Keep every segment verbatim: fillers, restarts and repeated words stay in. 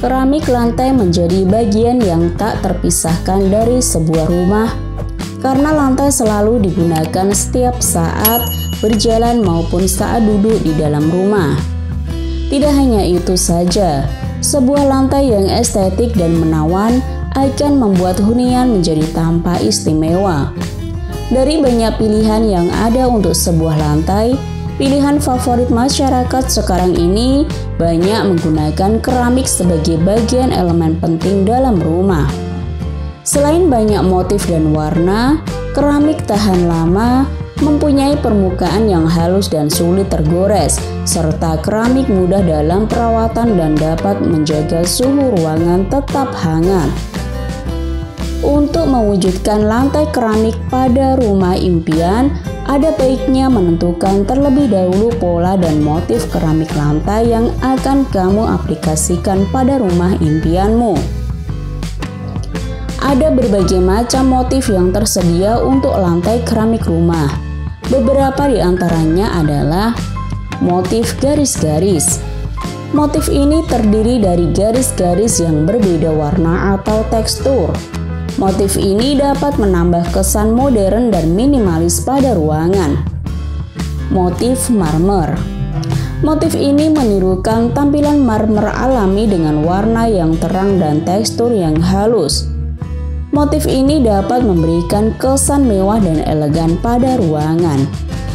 Keramik lantai menjadi bagian yang tak terpisahkan dari sebuah rumah karena lantai selalu digunakan setiap saat berjalan maupun saat duduk di dalam rumah. Tidak hanya itu saja, sebuah lantai yang estetik dan menawan akan membuat hunian menjadi tampak istimewa. Dari banyak pilihan yang ada untuk sebuah lantai, pilihan favorit masyarakat sekarang ini banyak menggunakan keramik sebagai bagian elemen penting dalam rumah. Selain banyak motif dan warna, keramik tahan lama, mempunyai permukaan yang halus dan sulit tergores, serta keramik mudah dalam perawatan dan dapat menjaga suhu ruangan tetap hangat. Untuk mewujudkan lantai keramik pada rumah impian, ada baiknya menentukan terlebih dahulu pola dan motif keramik lantai yang akan kamu aplikasikan pada rumah impianmu. Ada berbagai macam motif yang tersedia untuk lantai keramik rumah. Beberapa di antaranya adalah motif garis-garis. Motif ini terdiri dari garis-garis yang berbeda warna atau tekstur. Motif ini dapat menambah kesan modern dan minimalis pada ruangan. Motif marmer. Motif ini menirukan tampilan marmer alami dengan warna yang terang dan tekstur yang halus. Motif ini dapat memberikan kesan mewah dan elegan pada ruangan.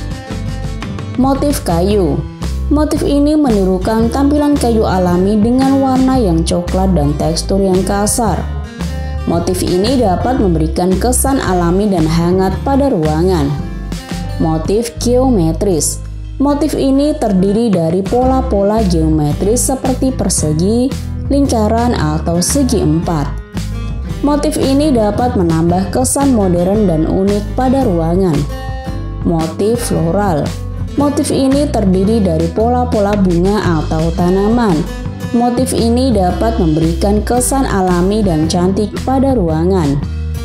Motif kayu. Motif ini menirukan tampilan kayu alami dengan warna yang coklat dan tekstur yang kasar. Motif ini dapat memberikan kesan alami dan hangat pada ruangan. Motif geometris. Motif ini terdiri dari pola-pola geometris seperti persegi, lingkaran, atau segi empat. Motif ini dapat menambah kesan modern dan unik pada ruangan. Motif floral. Motif ini terdiri dari pola-pola bunga atau tanaman. Motif ini dapat memberikan kesan alami dan cantik pada ruangan.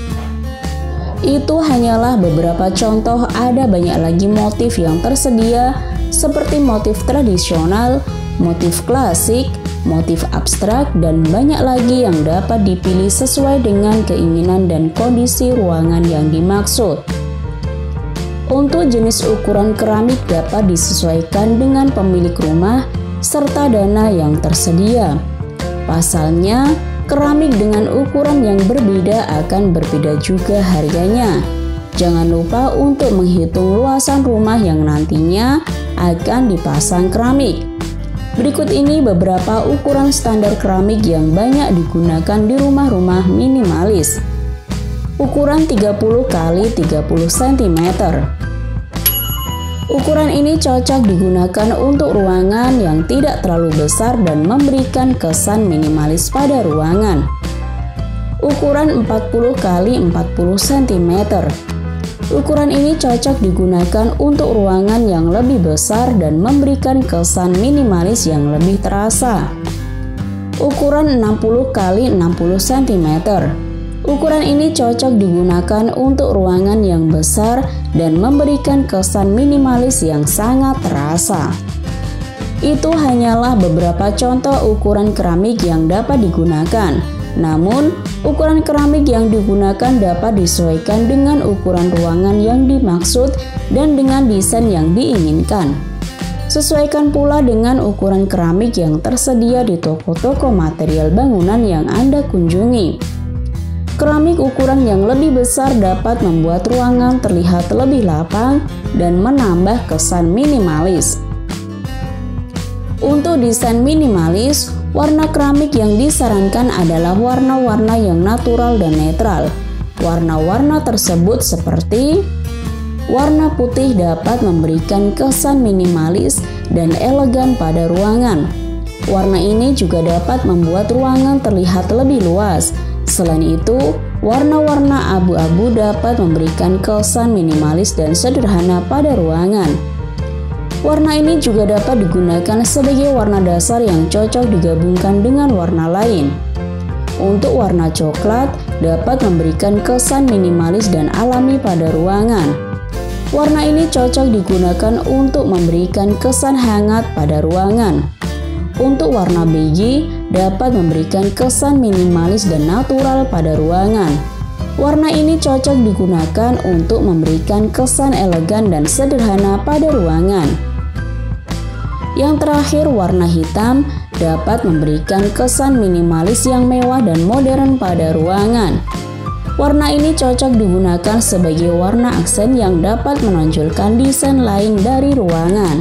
Itu hanyalah beberapa contoh, ada banyak lagi motif yang tersedia seperti motif tradisional, motif klasik, motif abstrak, dan banyak lagi yang dapat dipilih sesuai dengan keinginan dan kondisi ruangan yang dimaksud. Untuk jenis ukuran keramik dapat disesuaikan dengan pemilik rumah serta dana yang tersedia. Pasalnya, keramik dengan ukuran yang berbeda akan berbeda juga harganya. Jangan lupa untuk menghitung luasan rumah yang nantinya akan dipasang keramik. Berikut ini beberapa ukuran standar keramik yang banyak digunakan di rumah-rumah minimalis. Ukuran tiga puluh kali tiga puluh sentimeter. Ukuran ini cocok digunakan untuk ruangan yang tidak terlalu besar dan memberikan kesan minimalis pada ruangan. Ukuran empat puluh kali empat puluh sentimeter. Ukuran ini cocok digunakan untuk ruangan yang lebih besar dan memberikan kesan minimalis yang lebih terasa. Ukuran enam puluh kali enam puluh sentimeter. Ukuran ini cocok digunakan untuk ruangan yang besar dan memberikan kesan minimalis yang sangat terasa. Itu hanyalah beberapa contoh ukuran keramik yang dapat digunakan. Namun, ukuran keramik yang digunakan dapat disesuaikan dengan ukuran ruangan yang dimaksud dan dengan desain yang diinginkan. Sesuaikan pula dengan ukuran keramik yang tersedia di toko-toko material bangunan yang Anda kunjungi. Keramik ukuran yang lebih besar dapat membuat ruangan terlihat lebih lapang dan menambah kesan minimalis. Untuk desain minimalis, warna keramik yang disarankan adalah warna-warna yang natural dan netral. Warna-warna tersebut seperti warna putih dapat memberikan kesan minimalis dan elegan pada ruangan. Warna ini juga dapat membuat ruangan terlihat lebih luas. Selain itu, warna-warna abu-abu dapat memberikan kesan minimalis dan sederhana pada ruangan. Warna ini juga dapat digunakan sebagai warna dasar yang cocok digabungkan dengan warna lain. Untuk warna coklat dapat memberikan kesan minimalis dan alami pada ruangan. Warna ini cocok digunakan untuk memberikan kesan hangat pada ruangan. Untuk warna beige dapat memberikan kesan minimalis dan natural pada ruangan. Warna ini cocok digunakan untuk memberikan kesan elegan dan sederhana pada ruangan. Yang terakhir, warna hitam dapat memberikan kesan minimalis yang mewah dan modern pada ruangan. Warna ini cocok digunakan sebagai warna aksen yang dapat menonjolkan desain lain dari ruangan.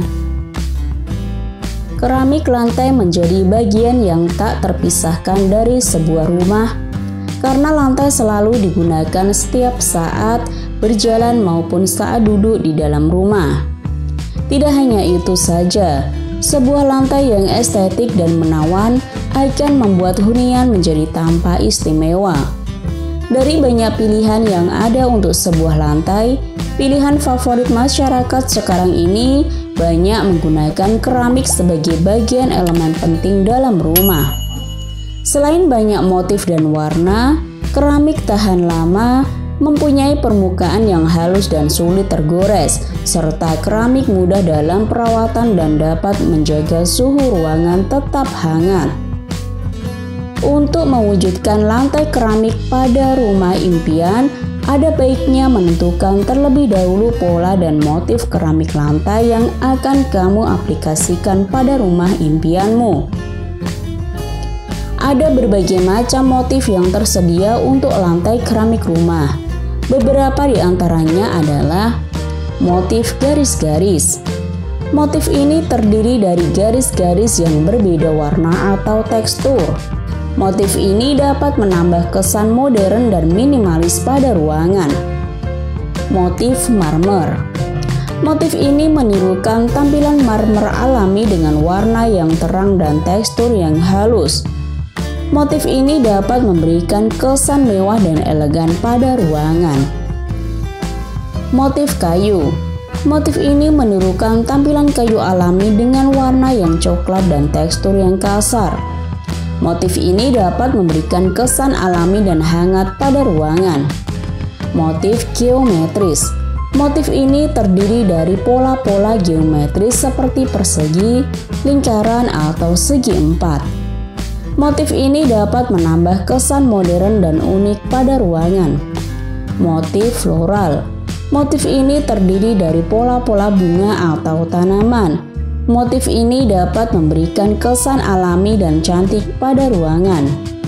Keramik lantai menjadi bagian yang tak terpisahkan dari sebuah rumah, karena lantai selalu digunakan setiap saat berjalan maupun saat duduk di dalam rumah. Tidak hanya itu saja, sebuah lantai yang estetik dan menawan akan membuat hunian menjadi tampak istimewa. Dari banyak pilihan yang ada untuk sebuah lantai, pilihan favorit masyarakat sekarang ini banyak menggunakan keramik sebagai bagian elemen penting dalam rumah. Selain banyak motif dan warna, keramik tahan lama, mempunyai permukaan yang halus dan sulit tergores, serta keramik mudah dalam perawatan dan dapat menjaga suhu ruangan tetap hangat. Untuk mewujudkan lantai keramik pada rumah impian, ada baiknya menentukan terlebih dahulu pola dan motif keramik lantai yang akan kamu aplikasikan pada rumah impianmu. Ada berbagai macam motif yang tersedia untuk lantai keramik rumah. Beberapa di antaranya adalah motif garis-garis. Motif ini terdiri dari garis-garis yang berbeda warna atau tekstur. Motif ini dapat menambah kesan modern dan minimalis pada ruangan. Motif marmer. Motif ini menirukan tampilan marmer alami dengan warna yang terang dan tekstur yang halus. Motif ini dapat memberikan kesan mewah dan elegan pada ruangan. Motif kayu. Motif ini menirukan tampilan kayu alami dengan warna yang coklat dan tekstur yang kasar. Motif ini dapat memberikan kesan alami dan hangat pada ruangan. Motif geometris. Motif ini terdiri dari pola-pola geometris seperti persegi, lingkaran, atau segi empat. Motif ini dapat menambah kesan modern dan unik pada ruangan. Motif floral. Motif ini terdiri dari pola-pola bunga atau tanaman. Motif ini dapat memberikan kesan alami dan cantik pada ruangan.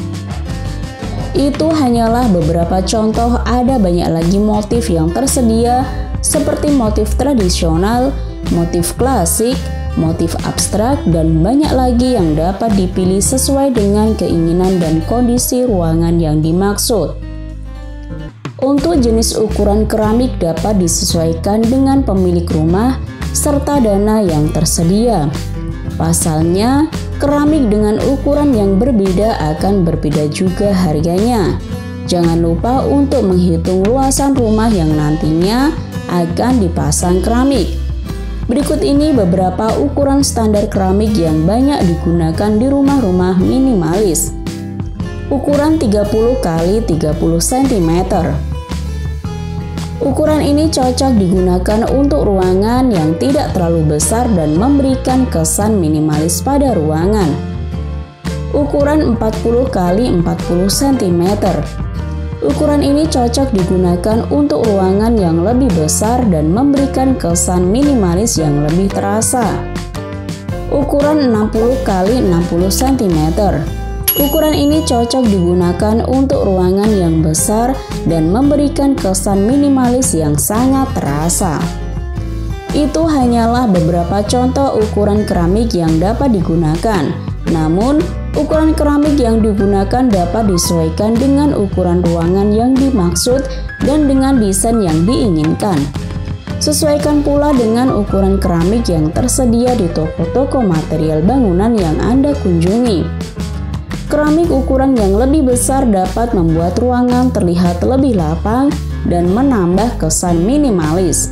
Itu hanyalah beberapa contoh, ada banyak lagi motif yang tersedia seperti motif tradisional, motif klasik, motif abstrak, dan banyak lagi yang dapat dipilih sesuai dengan keinginan dan kondisi ruangan yang dimaksud. Untuk jenis ukuran keramik dapat disesuaikan dengan pemilik rumah serta dana yang tersedia. Pasalnya, keramik dengan ukuran yang berbeda akan berbeda juga harganya. Jangan lupa untuk menghitung luasan rumah yang nantinya akan dipasang keramik. Berikut ini beberapa ukuran standar keramik yang banyak digunakan di rumah-rumah minimalis. Ukuran tiga puluh kali tiga puluh sentimeter. Ukuran ini cocok digunakan untuk ruangan yang tidak terlalu besar dan memberikan kesan minimalis pada ruangan. Ukuran empat puluh kali empat puluh sentimeter. Ukuran ini cocok digunakan untuk ruangan yang lebih besar dan memberikan kesan minimalis yang lebih terasa. Ukuran enam puluh kali enam puluh sentimeter. Ukuran ini cocok digunakan untuk ruangan yang besar dan memberikan kesan minimalis yang sangat terasa. Itu hanyalah beberapa contoh ukuran keramik yang dapat digunakan. Namun, ukuran keramik yang digunakan dapat disesuaikan dengan ukuran ruangan yang dimaksud dan dengan desain yang diinginkan. Sesuaikan pula dengan ukuran keramik yang tersedia di toko-toko material bangunan yang Anda kunjungi. Keramik ukuran yang lebih besar dapat membuat ruangan terlihat lebih lapang dan menambah kesan minimalis.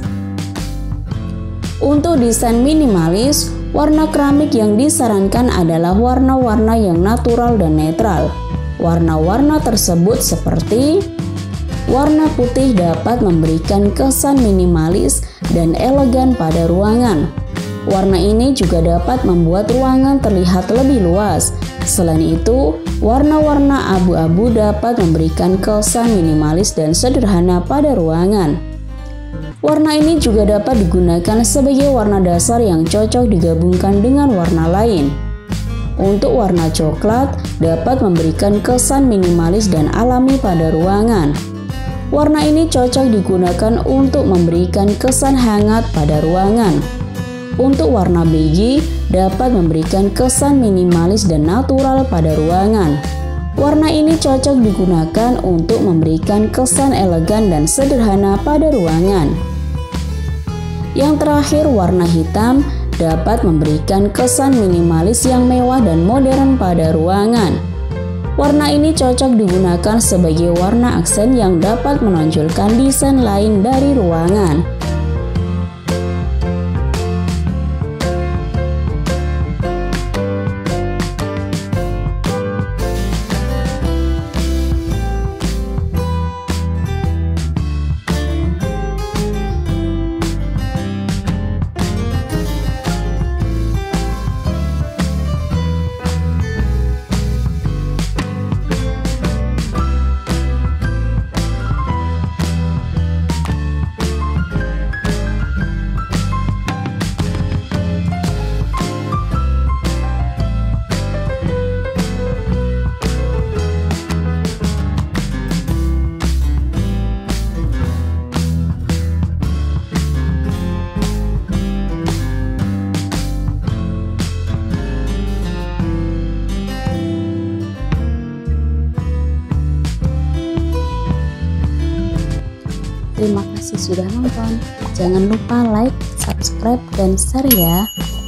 Untuk desain minimalis, warna keramik yang disarankan adalah warna-warna yang natural dan netral. Warna-warna tersebut seperti warna putih dapat memberikan kesan minimalis dan elegan pada ruangan. Warna ini juga dapat membuat ruangan terlihat lebih luas. Selain itu, warna-warna abu-abu dapat memberikan kesan minimalis dan sederhana pada ruangan. Warna ini juga dapat digunakan sebagai warna dasar yang cocok digabungkan dengan warna lain. Untuk warna coklat dapat memberikan kesan minimalis dan alami pada ruangan. Warna ini cocok digunakan untuk memberikan kesan hangat pada ruangan. Untuk warna beige dapat memberikan kesan minimalis dan natural pada ruangan. Warna ini cocok digunakan untuk memberikan kesan elegan dan sederhana pada ruangan. Yang terakhir, warna hitam dapat memberikan kesan minimalis yang mewah dan modern pada ruangan. Warna ini cocok digunakan sebagai warna aksen yang dapat menonjolkan desain lain dari ruangan. Terima kasih sudah nonton. Jangan lupa like, subscribe, dan share ya.